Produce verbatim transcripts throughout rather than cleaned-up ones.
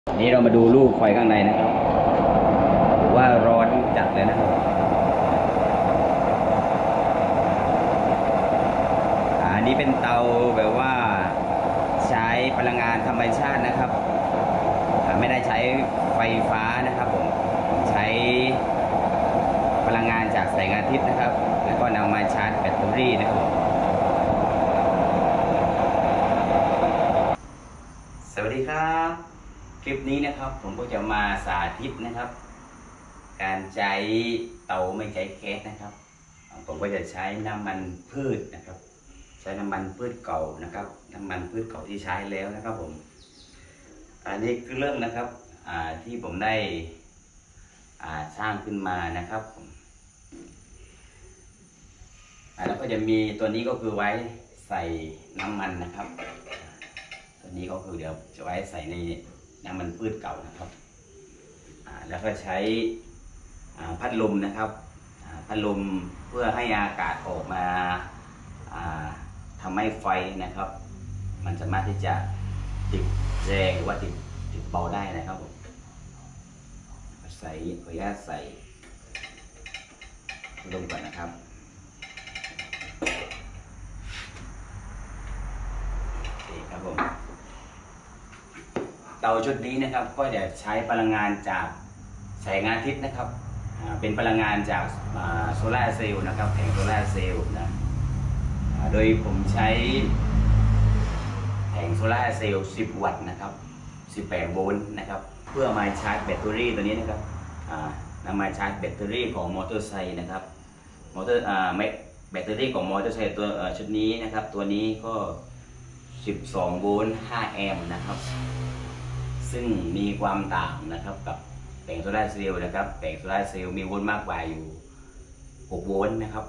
นี้เรามาดูลูกไฟข้างในนะครับว่าร้อนจัดเลยนะครับอันนี้เป็นเตาแบบว่าใช้พลังงานธรรมชาตินะครับไม่ได้ใช้ไฟฟ้านะครับผมใช้พลังงานจากแสงอาทิตย์นะครับแล้วก็นำมาชาร์จแบตเตอรี่นะครับสวัสดีครับคลิปนี้นะครับผมก็จะมาสาธิตนะครับการใช้เตาไม่ใช้แก๊สนะครับผมก็จะใช้น้ำมันพืชนะครับใช้น้ำมันพืชเก่านะครับน้ำมันพืชเก่าที่ใช้แล้วนะครับผมอันนี้คือเรื่องนะครับที่ผมได้สร้างขึ้นมานะครับผมแล้วก็จะมีตัวนี้ก็คือไว้ใส่น้ำมันนะครับตัวนี้ก็คือเดี๋ยวจะไว้ใส่ในน้ำมันพืชเก่านะครับแล้วก็ใช้พัดลมนะครับพัดลมเพื่อให้อากาศออกมาทำให้ไฟนะครับมันสามารถที่จะติดแรงหรือว่าติดติดเบาได้นะครับผมใส่ขออนุญาตใส่พัดลมก่อนนะครับโอเคครับผมเตาชุดนี้นะครับก็จะใช้พลังงานจากแสงอาทิตย์นะครับเป็นพลังงานจากโซลาร์เซลล์นะครับแผงโซลาร์เซลล์นะโดยผมใช้แผงโซลาร์เซลล์สิบวัตต์นะครับสิบแปดโวลต์นะครับเพื่อมาชาร์จแบตเตอรี่ตัวนี้นะครับนำมาชาร์จแบตเตอรี่ของมอเตอร์ไซค์นะครับมอเตอร์แบตเตอรี่ของมอเตอร์ไซค์ตัวชุดนี้นะครับตัวนี้ก็สิบสองโวลต์ห้าแอมป์นะครับซึ่งมีความต่างนะครับกับแผงโซลาร์เซลล์นะครับแผงโซลาร์เซลล์มีโวลต์มากกว่าอยู่หกโวลต์นะครับ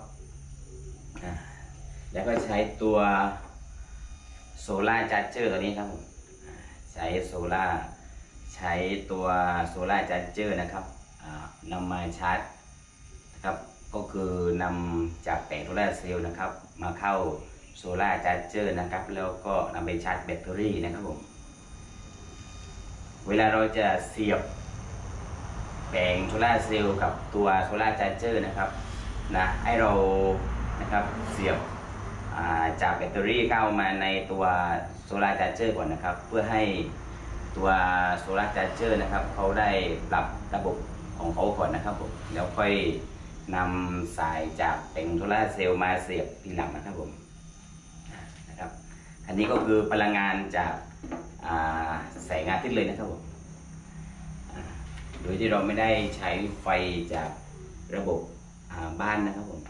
แล้วก็ใช้ตัวโซลาร์ชาร์จเจอร์ตัวนี้ครับใช้โซลาร์ใช้ตัวโซลาร์ชาร์จเจอร์นะครับนำมาชาร์จนะครับก็คือนำจากแผงโซลาร์เซลล์นะครับมาเข้าโซลาร์ชาร์จเจอร์นะครับแล้วก็นำไปชาร์จแบตเตอรี่นะครับผมเวลาเราจะเสียบแผงโซลาร์เซลล์กับตัวโซลาร์ชาร์จเจอร์นะครับนะให้เรานะครับเสียบจากแบตเตอรี่เข้ามาในตัวโซลาร์ชาร์จเจอร์ก่อนนะครับเพื่อให้ตัวโซลาร์ชาร์จเจอร์นะครับเขาได้ปรับระบบของเขาก่อนนะครับผมแล้วค่อยนำสายจากแผงโซลาร์เซลล์มาเสียบทีหลังนะครับผมนะครับอันนี้ก็คือพลังงานจากแสงอาทิตย์เลยนะครับผมโดยที่เราไม่ได้ใช้ไฟจากระบบบ้านนะครับผม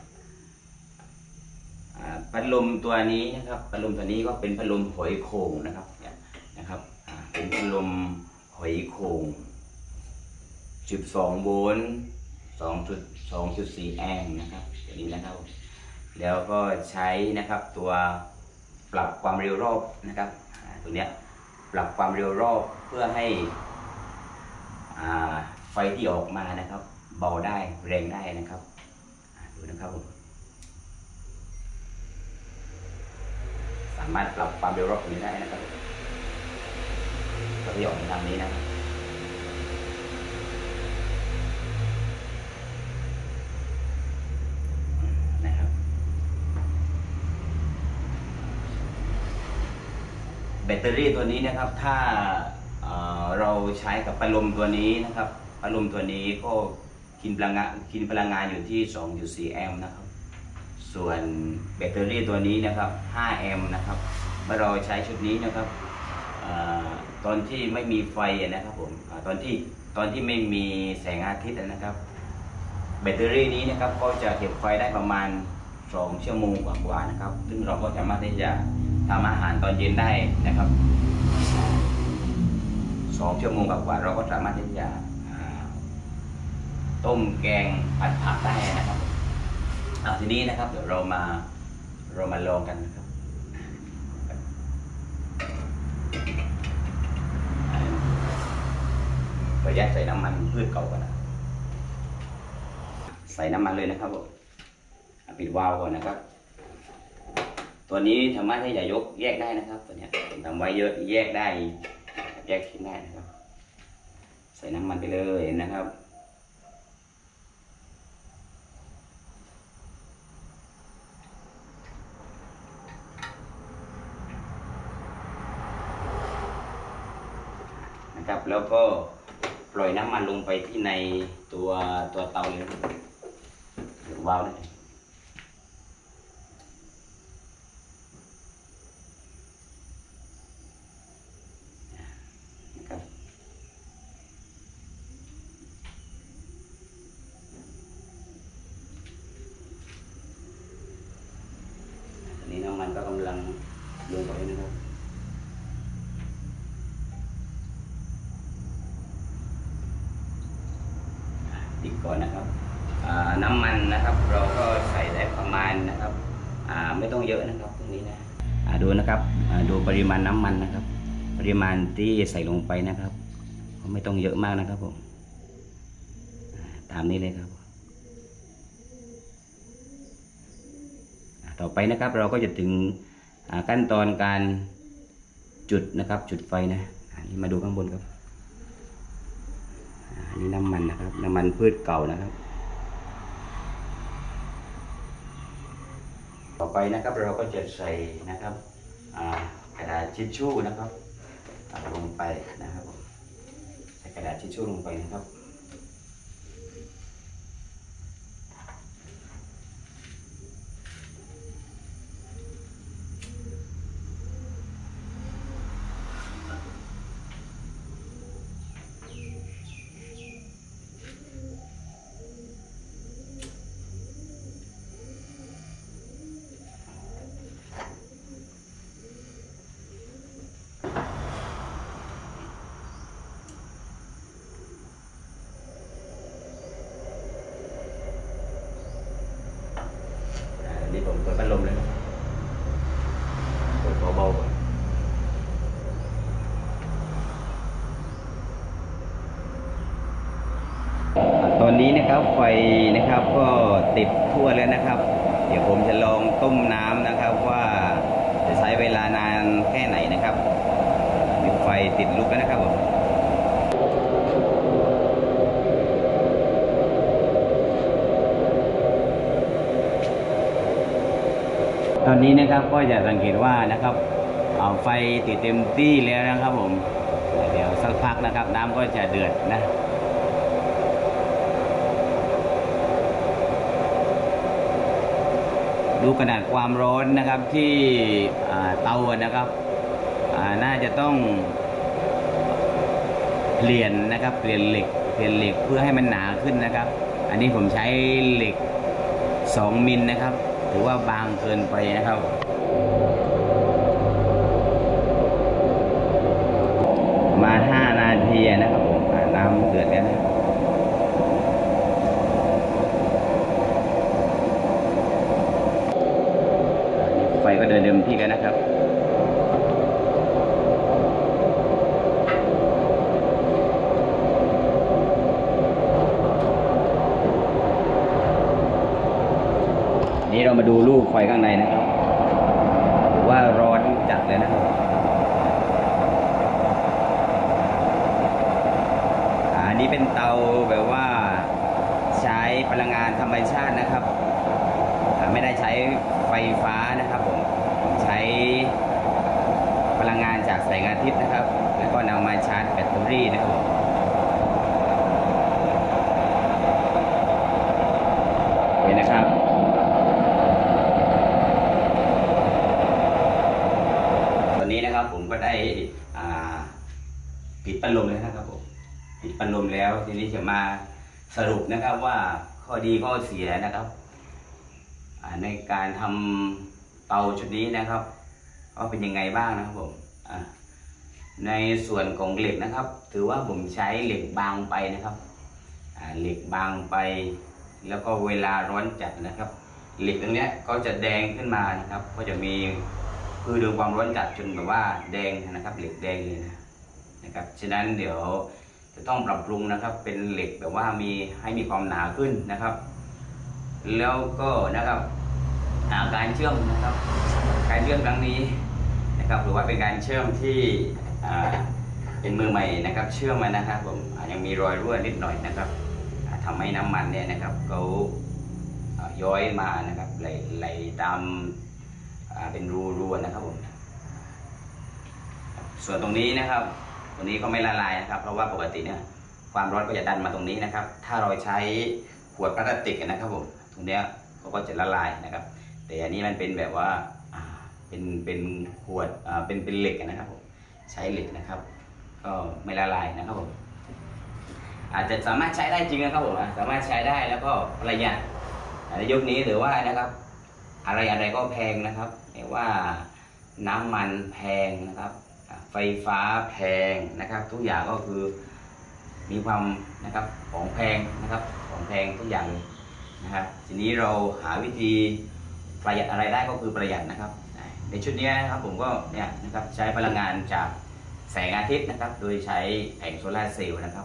พัดลมตัวนี้นะครับพัดลมตัวนี้ก็เป็นพัดลมหอยโข่งนะครับนะครับเป็นพัดลมหอยโข่งสิบสองโวลต์ สองจุดสี่ แอมป์นะครับตัวนี้นะครับแล้วก็ใช้นะครับตัวปรับความเร็วรอบนะครับตัวเนี้ยปรับความเร็วรอบเพื่อให้ไฟที่ออกมานะครับเบาได้แรงได้นะครับดูนะครับผมสามารถปรับความเร็วรอบตรงนี้ได้นะครับไฟที่ออกมาทางนี้นะครับนะครับแบตเตอรี่ตัวนี้นะครับถ้าเราใช้กับพัดลมตัวนี้นะครับพัดลมตัวนี้ก็กินพลังงานกินพลังงานอยู่ที่ สองจุดสี่ แอมป์นะครับส่วนแบตเตอรี่ตัวนี้นะครับห้าแอมป์นะครับเมื่อเราใช้ชุดนี้นะครับตอนที่ไม่มีไฟนะครับผมตอนที่ตอนที่ไม่มีแสงอาทิตย์นะครับแบตเตอรี่นี้นะครับก็จะเก็บไฟได้ประมาณสองชั่วโมงกว่าๆนะครับซึ่งเราก็สามารถที่จะทำอาหารตอนเย็นได้นะครับสองชั่วโมงกว่าเราก็สามารถที่จะต้มแกงผัดผักได้นะครับเอาทีนี้นะครับเดี๋ยวเรามาเรามาลองกันนะครับขออนุญาตใส่น้ำมันพืชเก่าก่อนนะใส่น้ำมันเลยนะครับผมปิดวาล์วก่อนนะครับตัวนี้สามารถที่จะยกแยกได้นะครับตัวนี้ทำไว้เยอะแยกได้แยกชิ้นได้นะครับส่น้ำมันไปเลยนะครับนะครับแล้วก็ปล่อยน้ำมันลงไปที่ในตัวตัวเตาเลยหรือวาล์วนั่นเองนะครับตอนนี้น้ำมันก็กำลังลงไปนะครับติดก่อนนะครับน้ำมันนะครับเราก็ใส่ได้ประมาณนะครับไม่ต้องเยอะนะครับตรงนี้นะดูนะครับดูปริมาณน้ำมันนะครับปริมาณที่ใส่ลงไปนะครับไม่ต้องเยอะมากนะครับผมตามนี้เลยครับต่อไปนะครับเราก็จะถึงขั้นตอนการจุดนะครับจุดไฟนะอันนี้มาดูข้างบนครับอันนี้น้ำมันนะครับน้ำมันพืชเก่านะครับต่อไปนะครับเราก็จะใส่นะครับกระดาษทิชชู่นะครับลงไปนะครับใส่กระดาษทิชชู่ลงไปนะครับนี่ผมเปิดพัดลมเลยเปิดเบาๆก่อนตอนนี้นะครับไฟนะครับก็ติดทั่วแล้วนะครับเดี๋ยวผมจะลองต้มน้ำนะครับว่าจะใช้เวลานานแค่ไหนนะครับไฟติดลุกแล้วนะครับผมตอนนี้นะครับก็จะสังเกตว่านะครับเอาไฟติดเต็มที่แล้วนะครับผมเดี๋ยวสักพักนะครับน้ำก็จะเดือดนะดูขนาดความร้อนนะครับที่เตานะครับน่าจะต้องเปลี่ยนนะครับเปลี่ยนเหล็กเปลี่ยนเหล็กเพื่อให้มันหนาขึ้นนะครับอันนี้ผมใช้เหล็กสองมิลนะครับถือว่าบางเกินไปนะครับมาห้านาทีนะครับผมน้ำเดือดแล้วนะไฟก็เดินเดิมที่กันนะครับนี่เรามาดูลูกไฟข้างในนะครับว่าร้อนจัดเลยนะครับอันนี้เป็นเตาแบบว่าใช้พลังงานธรรมชาตินะครับไม่ได้ใช้ไฟฟ้านะครับผมใช้พลังงานจากแสงอาทิตย์นะครับแล้วก็นำมาชาร์จแบตเตอรี่นะครับเห็นนะครับตอนนี้นะครับผมก็ได้ปิดพัดลมแล้วนะครับผมปิดพัดลมแล้วทีนี้จะมาสรุปนะครับว่าข้อดีข้อเสียนะครับในการทำเตาชุดนี้นะครับว่าเป็นยังไงบ้างนะครับผมในส่วนของเหล็กนะครับถือว่าผมใช้เหล็กบางไปนะครับเหล็กบางไปแล้วก็เวลาร้อนจัดนะครับเหล็กตรงนี้ก็จะแดงขึ้นมานะครับก็จะมีคือดูความร้อนจัดจนแบบว่าแดงนะครับเหล็กแดงเลยนะนะครับฉะนั้นเดี๋ยวจะต้องปรับปรุงนะครับเป็นเหล็กแบบว่ามีให้มีความหนาขึ้นนะครับแล้วก็นะครับการเชื่อมนะครับการเชื่อมครั้งนี้นะครับหรือว่าเป็นการเชื่อมที่เป็นมือใหม่นะครับเชื่อมันนะครับผมยังมีรอยรั่วนิดหน่อยนะครับทำให้น้ำมันเนี่ยนะครับเขาย้อยมานะครับไหลไหลตามเป็นรูรั่วนะครับผมส่วนตรงนี้นะครับตรงนี้ก็ไม่ละลายนะครับเพราะว่าปกติเนี่ยความร้อนก็จะดันมาตรงนี้นะครับถ้าเราใช้ขวดพลาสติกนะครับผมตรงเนี้ยเขาก็จะละลายนะครับแต่อันนี้มันเป็นแบบว่าเป็นเป็นขวดเป็นเป็นเหล็กนะครับผมใช้เหล็กนะครับก็ไม่ละลายนะครับผมอาจจะสามารถใช้ได้จริงนะครับผมสามารถใช้ได้แล้วก็ประหยัดในยุคนี้หรือว่านะครับอะไรอะไรก็แพงนะครับแต่ว่าน้ำมันแพงนะครับไฟฟ้าแพงนะครับทุกอย่างก็คือมีความนะครับของแพงนะครับของแพงทุกอย่างนะครับทีนี้เราหาวิธีประหยัดอะไรได้ก็คือประหยัดนะครับในชุดนี้นะครับผมก็เนี่ยนะครับใช้พลังงานจากแสงอาทิตย์นะครับโดยใช้แผงโซลาร์เซลล์นะครับ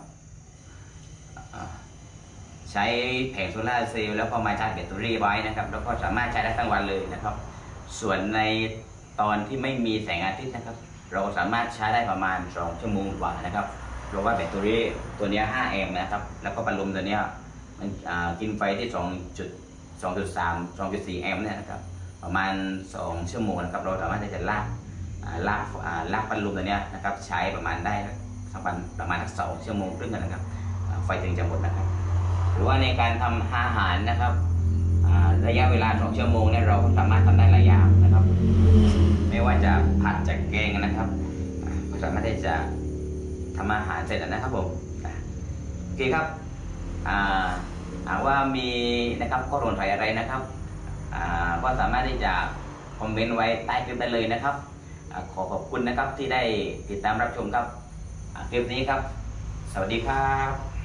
ใช้แผงโซลาร์เซลล์แล้วก็มาชาร์จแบตเตอรี่ไว้นะครับแล้วก็สามารถใช้ได้ทั้งวันเลยนะครับส่วนในตอนที่ไม่มีแสงอาทิตย์นะครับเราสามารถใช้ได้ประมาณสองชั่วโมงกว่านะครับเพราะว่าแบตเตอรี่ตัวนี้ห้าแอมป์นะครับแล้วก็พัดลมตัวนี้มันกินไฟที่สองจุดสองจุดสาม สองจุดสี่แอมป์เนี่ยนะครับประมาณสองชั่วโมงนะครับเราสามารถที่จะลากลากลากพัดลมตัวนี้นะครับใช้ประมาณได้สักประมาณสองชั่วโมงครึ่งนะครับไฟถึงจะหมดนะครับหรือว่าในการทำอาหารนะครับระยะเวลาสองชั่วโมงเนี่ยเราก็สามารถทำได้หลายอย่างนะครับไม่ว่าจะผัดจะแกงนะครับก็สามารถที่จะทำอาหารเสร็จนะครับผมโอเคครับหากว่ามีนะครับข้อสงสัยอะไรนะครับก็สามารถที่จะคอมเมนต์ไว้ใต้คลิปได้เลยนะครับขอขอบคุณนะครับที่ได้ติดตามรับชมครับคลิปนี้ครับสวัสดีครับ